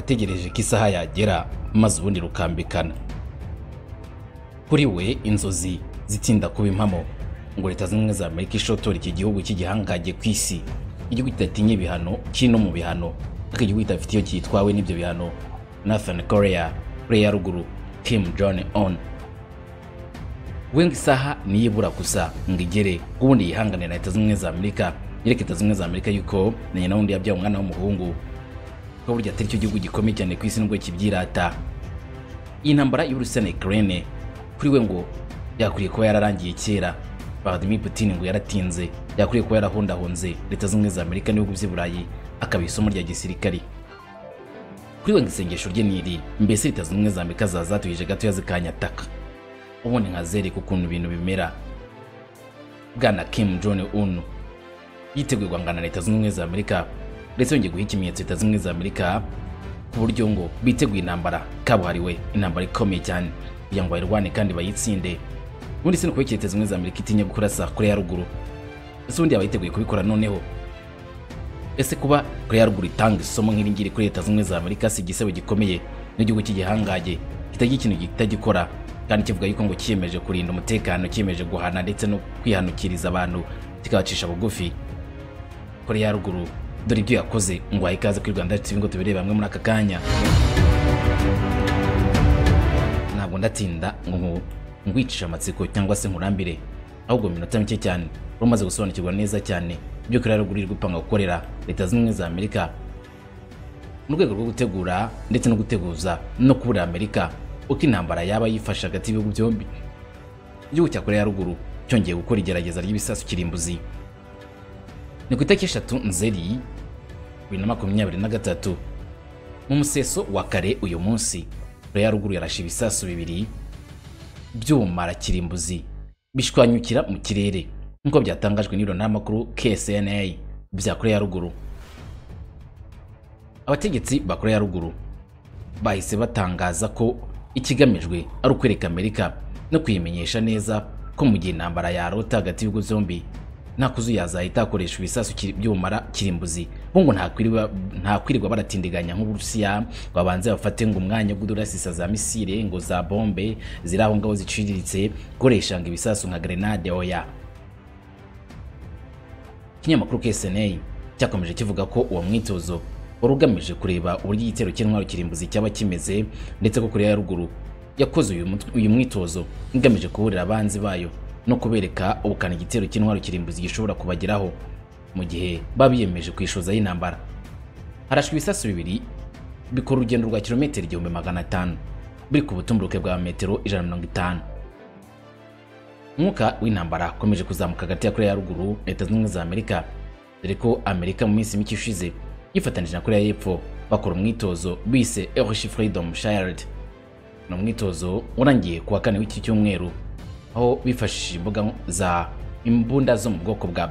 ategereje ko isaha yagera maze ubundi rukambikana. Kuri we inzozi zitinda kuba impamo ngo Leta Zunze Ubumwe za Amerika ishotora iki gihugu cy'igihangaje ku isi, igihugu kidatinye ibihano kino mu bihano, igihugu kitafite iyo cyitwawe n'ibyo bihano. Nathan Koreya, Koreya Ruguru, Kim Jong Un. Wengi isaha niyibura gusa ngigere ubundi yihanganira Leta Zunze Ubumwe za Amerika, yereka Leta Zunze Ubumwe za Amerika yuko na nyina wundi yabyaye umwana w'umuhungu, ko burya atari cyo gihugu gikomeye cyane ku isi nubwo kibyirata. Iyi ntambara y'Uburusiya na Ukraine kuri we ngo yakuriye kuba yararangiye kera. Vladimir Putin ngo yaratinze, yakuriye kuba yarahondahonze Leta Zunze Ubumwe za Amerika n'ibihugu by'i Burayi akabisomo rya gisirikari. Kuri we isengesho rye niri mbese Leta Zunze Ubumwe za Amerika zazatuje gato yazikanyataka, ubundi nkazere kukuntu ibintu bimera. Bwana Kim Jong Un yiteguye guhangana na Leta Zunze Ubumwe za Amerika, ndetse yongeye guha ikimenyetso Leta Zunze Ubumwe za Amerika ku buryo ngo biteguye intambara kabuhariwe, intambara ikomeye cyane kugira ngo bayirwane kandi bayitsinde. Ubundi se nuko Leta Zunze Ubumwe za Amerika itinya kurasa Koreya Ruguru, ese ubundi abayiteguye kubikora noneho? Ese kuba Koreya Ruguru itanga isomo nk'iri ngiri kuri Leta Zunze Ubumwe za Amerika si igisebo gikomeye n'igihugu cy'igihangaje kitagira ikintu kitagikora, kandi kivuga yuko ngo kiyemeje kurinda umutekano, kiyemeje guhana ndetse no kwihanukiriza abantu kikabacisha bugufi. Koreya Ruguru dore ibyo yakoze ngo ayikaze kuri Rwanda TV ngo tubirebe bamwe muri aka kanya. Ntabwo ndatinda ngo ngwicisha amatsiko cyangwa se nkurambire, ahubwo minota mike cyane rumaze gusobanukirwa neza cyane ibyo Koreya Ruguru iri gupanga gukorera Leta Zunze Ubumwe za Amerika mu rwego rwo gutegura ndetse no guteguza no kubura Amerika uko intambara yaba yifasha hagati y'ibihugu byombi. Igihugu cya Koreya Ruguru cyongeye gukora igerageza ry'ibisasu Kirimbuzi. Ni ku itariki 3 Nzeri 2023 mu museso wa kare uyu munsi Koreya Ruguru yarashe ibisasu bibiri by'ubumara Kirimbuzi bishwanyukira mu kirere nk'uko byatangajwe n'ibiro n'amakuru KSNA bya Koreya Ruguru. Abategetsi ba Koreya Ruguru bahise batangaza ko ikigamijwe ari ukwereka Amerika no kuyimenyesha neza ko mu gihe intambara yarota hagati y'ibihugu byombi nta kuzuyaza itakoresha ibisasu by'ubumara Kirimbuzi, bo ngo nta kwirirwa baratindiganya nk'Uburusiya babanze bafate ngo umwanya wo kudurasisa za misile ngo za bombe ziri aho ngaho ziciriritse koresha ngo ibisasu nka grenade. Oya, ikinyamakuru KSNA cyakomeje kivuga ko uwo mwitozo wari ugamije kureba uburyo igitero cy'intwaro Kirimbuzi cyaba kimeze, ndetse ko Koreya Ruguru yakoze uyu mwitozo igamije kuburira abanzi bayo no kubereka ubukana igitero cy'intwaro Kirimbuzi gishobora kubageraho mu gihe babiyemeje kwishoza y'intambara. Harashwe ibisasu bibiri bikora urugendo rwa kilometero 1500 biri ku butumburuke bwa metero 150. Umwuka w'intambara komeje kuzamuka hagati ya Koreya Ruguru Leta Zunze Ubumwe za Amerika, dore ko Amerika mu minsi mike ishize yifatanije na Koreya y'Epfo bakora umwitozo bise Earth Freedom Shield. No mwitozo urangiye kuwa kane w'iki cyumweru, aho bifashishije imbunda zo mu bwoko bwa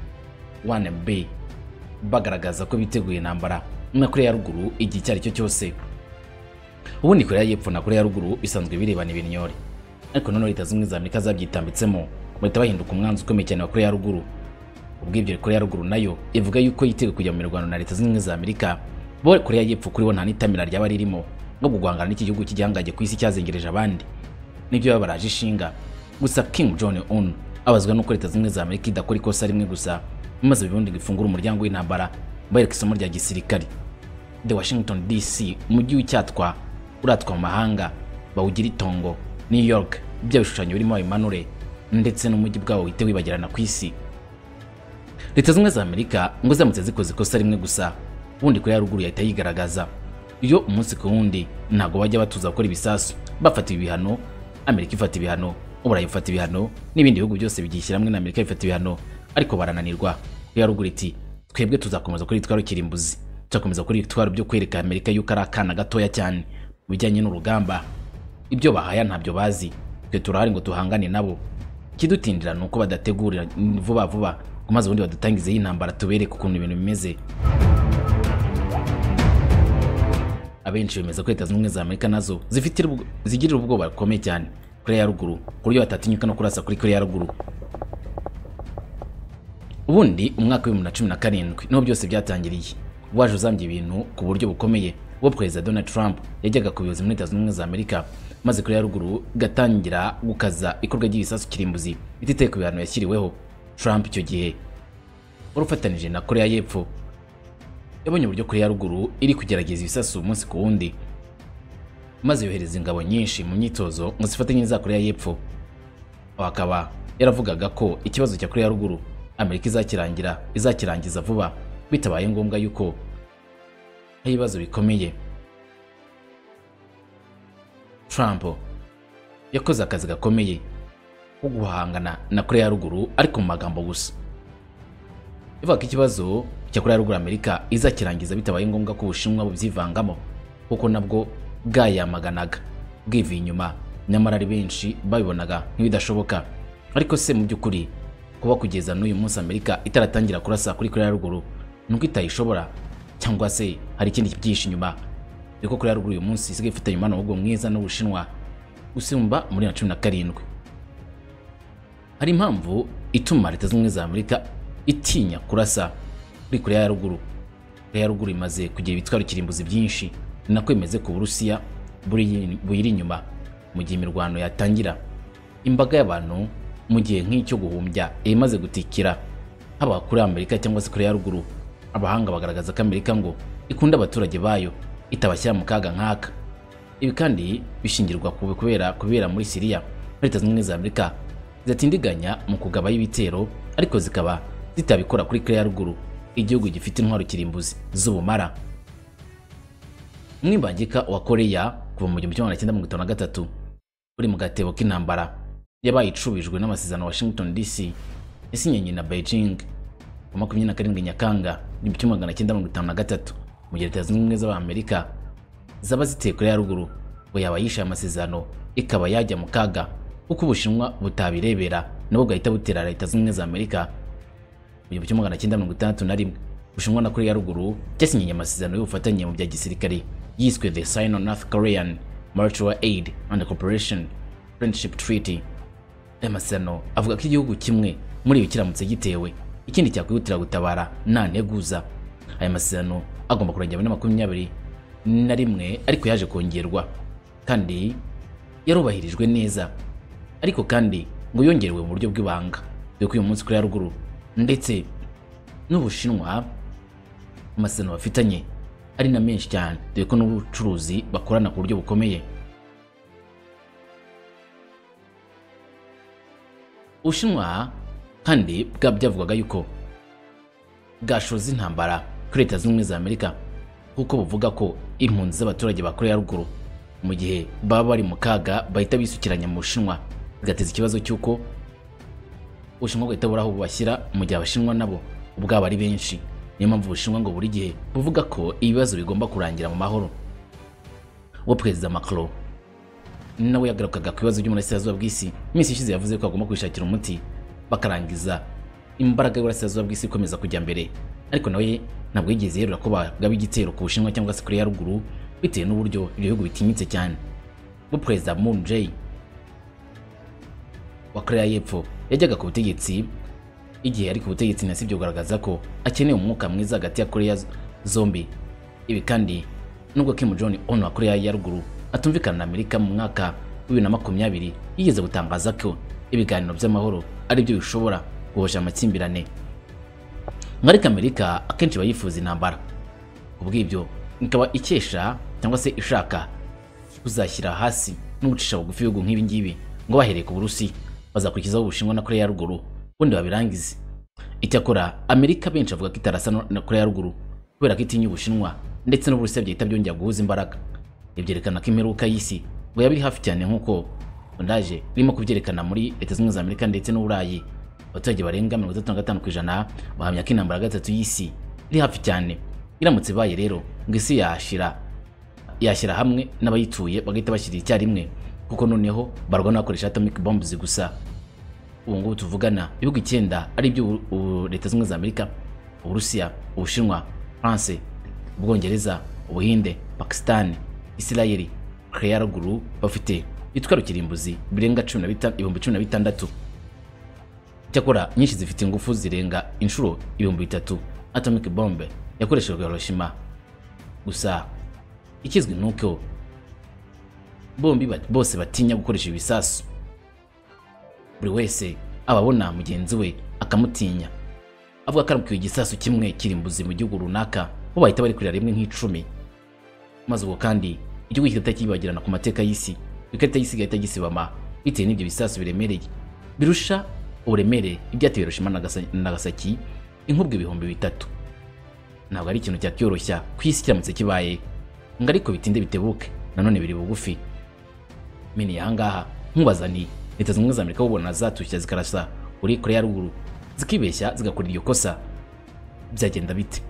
B1B bagaragaza ko biteguye intambara na Koreya Ruguru igihe cyari cyo cyose. Ubundi Koreya y'Epfo na Koreya Ruguru bisanzwe birebana ibinyori, ariko none Leta Zunze Ubumwe za Amerika zabyitambitsemo bahita bahinduka umwanzi ukomeye cyane wa Koreya Ruguru. Ubwibyo Koreya Ruguru nayo ivuga yuko yiteguye kujya mu mirwano na Leta Zunze Ubumwe za Amerika, bo Koreya y'Epfo kuri bo nta nitamira ryaba ririmo no guhangana n'iki gihugu cy'igihangaje ku isi cyazengereje abandi. Nibyo babaraje ishinga. Gusa Kim Jong Un abazwa nuko Leta Zunze Ubumwe za Amerika idakora ikosa rimwe gusa maze bibundi gifungura umuryango w'intambara bayereka isomo rya gisirikari. The Washington DC umujyi w'icyatwa uratwa mu mahanga bawugira itongo. New York bya bishushanyo birimo Emmanuel ndetse n'umujyi bwawo wite wibagirana ku isi. Leta Zunze Ubumwe za Amerika ngo zamutse zikoze ikosa rimwe gusa, ubundi Koreya Ruguru yahita yigaragaza. Iyo umunsi ku wundi ntago bajya batuza gukora ibisasu, bafata ibihano, Amerika ifata ibihano, Uburayi ifata ibihano, n'ibindi bihugu byose bigishyira hamwe na Amerika ifata ibihano, ariko barananirwa. Koreya Ruguru iti twebwe tuzakomeza kuri itwaro Kirimbuzi, tuzakomeza kuri itwaro byo kwereka Amerika yuko ari akana gatoya cyane bijyanye n'urugamba. Ibyo bahaya ntabyo bazi, twe turahari ngo tuhangane nabo. Kidutindira nuko badategurira vuba kumaze ubundi badutangize y'intambara tubereke ukuntu ibintu bimeze. Abenshi bemeza ko Leta Zunze Ubumwe za Amerika nazo zigirira ubwoba bukomeye cyane Koreya Ruguru ku buryo batatinyuka no kurasa kuri Koreya Ruguru. Ubundi umwaka wa 2017 niho byose byatangiriye, waje uzambye ibintu ku buryo bukomeye ubwo Perezida Donald Trump yajyaga ku buyobozi muri Leta Zunze Ubumwe za Amerika, maze Koreya ya Ruguru gatangira gukaza ikorwa ry'ibisasu kirimbuzi bititeye ku bihano yashyiriweho. Trump icyo gihe urufatanije na Koreya y'Epfo yabonye uburyo Koreya ya Ruguru iri kugerageza ibisasu umunsi ku wundi, maze yohereza ingabo nyinshi mu myitozo ngo zifatanye n'iza Koreya y'Epfo. Akaba yaravugaga ko ikibazo cya Koreya ya Ruguru Amerika izakirangiza vuba, bitabaye ngombwa yuko hari ibibazo bikomeye. Trump yakoze akazi gakomeye ko guhangana na Koreya ya Ruguru, ariko mu magambo gusa. Ivuga ko ikibazo cya Koreya ya Ruguru Amerika izakirangiza bitabaye ngombwa ko Ubushinwa bubyivangamo, kuko nabwo bwayamaganaga bwivuye inyuma, nyamara ari benshi babibonaga nk'ibidashoboka. Ariko se mu by'ukuri kuba kugeza n'uyu munsi Amerika itaratangira kurasa kuri Koreya ya Ruguru nuko itayishobora, cyangwa se hari ikindi kibyihishe inyuma? Ariko Koreya ya Ruguru uyu munsi isigaye ifitanye umubano w'ubwo mwiza n'Ubushinwa gusumba muri 2017. Hari impamvu ituma Leta Zunze Ubumwe za Amerika itinya kurasa kuri Koreya ya Ruguru. Koreya ya Ruguru imaze kugira ibitwaro kirimbuzi byinshi, nako imeze ku Burusiya buyiri inyuma mu gihe imirwano yatangira. Imbaga y'abantu mu gihe nk'icyo guhumbya imaze gutikira, haba kuri Amerika cyangwa se Koreya ya Ruguru. Abahanga bagaragaza ko Amerika ngo ikunda abaturage bayo, itabashyira mu kaga nk'aka. Ibi kandi bishingirwa kubera muri Syria. Leta Zunze Ubumwe za Amerika zatindiganya mu kugabayo ibitero, ariko zikaba zitabikora kuri Koreya ya Ruguru, igihugu gifite intwaro kirimbuzi z'ubumara. Umwibangika wa Koreya kuva mu 1953 uri mu gatebo k'intambara yabaye icubijwe n'amasezerano Washington DC yasinyanye na Beijing ku 27 Nyakanga 1953, mu gihe Leta Zunze Ubumwe z'Amerika zaba ziteye Koreya ya Ruguru ngo yaba yishe amasezerano ikaba yajya mu kaga, kuko Ubushinwa butabirebera nabo bwahita butera Leta Zunze Ubumwe z'Amerika. Mu 1961 Ubushinwa na Koreya ya Ruguru byasinyanye amasezerano y'ubufatanye mu bya gisirikare yiswe the Sino-North Korean Mutual Aid and Cooperation Friendship Treaty. Aya masezerano avuga ko igihugu kimwe muri ibi kiramutse gitewe, ikindi cyakwihutira gutabara nta nteguza. Aya masezerano agomba kurangira muri 2021, ariko yaje kongerwa kandi yarubahirijwe neza, ariko kandi ngo yongerewe mu buryo bw'ibanga. Dore ko uyu munsi Koreya ya Ruguru ndetse n'Ubushinwa amasezerano bafitanye ari na menshi cyane, dore ko n'ubucuruzi bakorana ku buryo bukomeye. Ubushinwa kandi bwavugaga yuko bwashoza intambara kuri Leta Zunze Ubumwe za Amerika, kuko buvuga ko impunzi z'abaturage ba Koreya ya Ruguru mu gihe baba bari mu kaga bahita bisukiranya mu Bushinwa, bigateza ikibazo cy'uko Ubushinwa bwahita buraho bubashyira mu gihe Abashinwa nabo ubwabo ari benshi. Niyo mpamvu Ubushinwa ngo buri gihe buvuga ko ibibazo bigomba kurangira mu mahoro. Uwo Perezida Macron nawe yagarukaga ku bibazo by'Uburasirazuba bw'isi. Iminsi ishize yavuze ko agomba kwishakira umuti bakarangiza imbaraga y'Uburasirazuba bw'isi ikomeza kujya mbere, ariko nawe ntabwo yigeze yerura ko bagaba igitero ku Bushinwa cyangwa se Koreya ya Ruguru, bitewe n'uburyo ibyo bihugu bitinyitse cyane. Uwo Perezida Moon Jae wa Koreya y'Epfo yajyaga ku butegetsi, igihe ari ku butegetsi nasibyo kugaragaza ko akeneye umwuka mwiza hagati ya Koreya zombi. Ibi kandi nubwo Kim Jong Un wa Koreya ya Ruguru atumvikana na Amerika mu mwaka wa 2020, yigeze gutangaza ko ibiganiro by'amahoro ari byo bishobora guhosha amakimbirane. Ariko Amerika akenshi bayifuza intambara, ubwibyo ikaba ikesha cyangwa se ishaka kuzashyira hasi no gucisha bugufi ibihugu nk'ibi ngibi ngo bahereye ku Burusi bazakurikizaho Ubushinwa na Koreya ya Ruguru ubundi babirangize. Icyakora Amerika benshi avuga ko itarasa na Koreya ya Ruguru kubera ko itinya Ubushinwa ndetse n'Uburusiya byahita byongera guhuza imbaraga. Ibyerekana ko imperuka y'isi ngo yabiri hafi cyane, nk'uko sondaje irimo kubyerekana muri Leta Zunze Ubumwe za Amerika ndetse n'Uburayi. Abaturage barenga 35% bahamya ko intambara gatatu y'isi iri hafi cyane. Iramutse baye rero ngo isi yashyira hamwe n'abayituye bagahita bashyira icyarimwe, kuko noneho barwana bakoresha atomic bombs gusa. Ubu ngubu tuvugana ibihugu 9 ari byo Leta Zunze Ubumwe za Amerika, Uburusiya, Ubushinwa, France, Ubwongereza, Ubuhinde, Pakistan, Israeli, Koreya ya Ruguru bafite bitwaro kirimbuzi birenga 16,000. Cyakora nyinshi zifite ingufu zirenga inshuro 3,000 atomic bomb yakoreshejwe Hiroshima. Gusa ikizwi nuko bose batinya gukoresha ibisasu. Buri wese ababona mugenzi we akamutinya, avuga ko aramukiwe igisasu kimwe Kirimbuzi mu gihugu runaka bo bahita bari kurira rimwe nk'icumi. Maze ubwo kandi igihugu kigahita kibagirana ku mateka y'isi, bigahita igahita gisibama bitewe n'ibyo bisasu biremereye birusha uburemere ibyatewe Hiroshima na Nagasaki inkubwe 3,000. Ntabwo ari ikintu cyacyoroshya ku isi kiramutse kibaye, ngo ariko bitinde bitebuke nanone biri bugufi. Mini yangaha nkubaza ni Leta Zunze Ubumwe za Amerika ubona zatushya zikarasa kuri Koreya ya Ruguru zikibeshya zigakora iryo kosa, byagenda bite?